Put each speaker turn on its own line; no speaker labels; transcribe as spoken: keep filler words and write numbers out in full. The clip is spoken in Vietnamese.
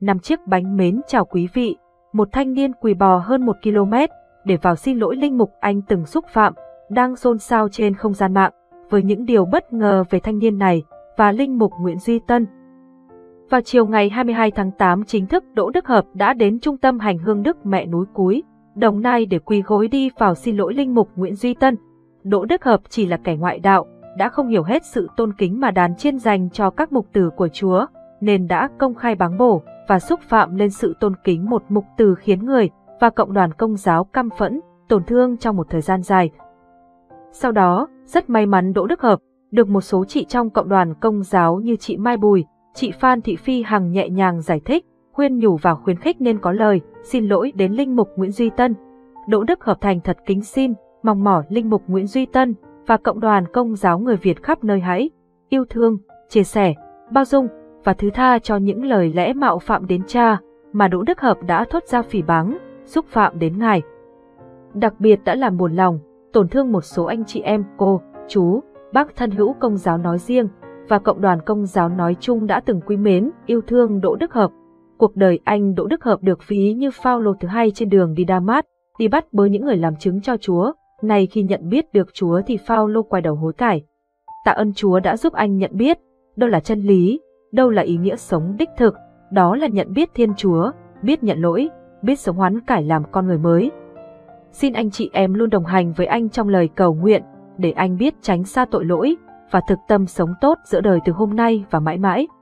năm chiếc bánh mến chào quý vị. Một thanh niên quỳ bò hơn một ki lô mét để vào xin lỗi linh mục anh từng xúc phạm, đang xôn xao trên không gian mạng, với những điều bất ngờ về thanh niên này và linh mục Nguyễn Duy Tân. Vào chiều ngày hai mươi hai tháng tám, chính thức Đỗ Đức Hợp đã đến trung tâm hành hương Đức Mẹ núi Cúi, Đồng Nai để quỳ gối đi vào xin lỗi linh mục Nguyễn Duy Tân. Đỗ Đức Hợp chỉ là kẻ ngoại đạo, đã không hiểu hết sự tôn kính mà đàn chiên dành cho các mục tử của Chúa, nên đã công khai báng bổ và xúc phạm lên sự tôn kính một mục tử, khiến người và cộng đoàn Công giáo căm phẫn, tổn thương trong một thời gian dài. Sau đó, rất may mắn Đỗ Đức Hợp được một số chị trong cộng đoàn Công giáo như chị Mai Bùi, chị Phan Thị Phi Hằng nhẹ nhàng giải thích, khuyên nhủ và khuyến khích nên có lời xin lỗi đến linh mục Nguyễn Duy Tân. Đỗ Đức Hợp thành thật kính xin, mong mỏi linh mục Nguyễn Duy Tân và cộng đoàn Công giáo người Việt khắp nơi hãy yêu thương, chia sẻ, bao dung và thứ tha cho những lời lẽ mạo phạm đến Cha mà Đỗ Đức Hợp đã thốt ra phỉ báng, xúc phạm đến Ngài. Đặc biệt đã làm buồn lòng, tổn thương một số anh chị em, cô, chú, bác thân hữu Công giáo nói riêng và cộng đoàn Công giáo nói chung đã từng quý mến, yêu thương Đỗ Đức Hợp. Cuộc đời anh Đỗ Đức Hợp được ví như Phao-lô thứ hai trên đường đi Đa-mát, đi bắt bớ những người làm chứng cho Chúa. Nay khi nhận biết được Chúa thì Phao-lô quay đầu hối cải. Tạ ơn Chúa đã giúp anh nhận biết đâu là chân lý, đâu là ý nghĩa sống đích thực, đó là nhận biết Thiên Chúa, biết nhận lỗi, biết sống hoán cải làm con người mới. Xin anh chị em luôn đồng hành với anh trong lời cầu nguyện, để anh biết tránh xa tội lỗi và thực tâm sống tốt giữa đời từ hôm nay và mãi mãi.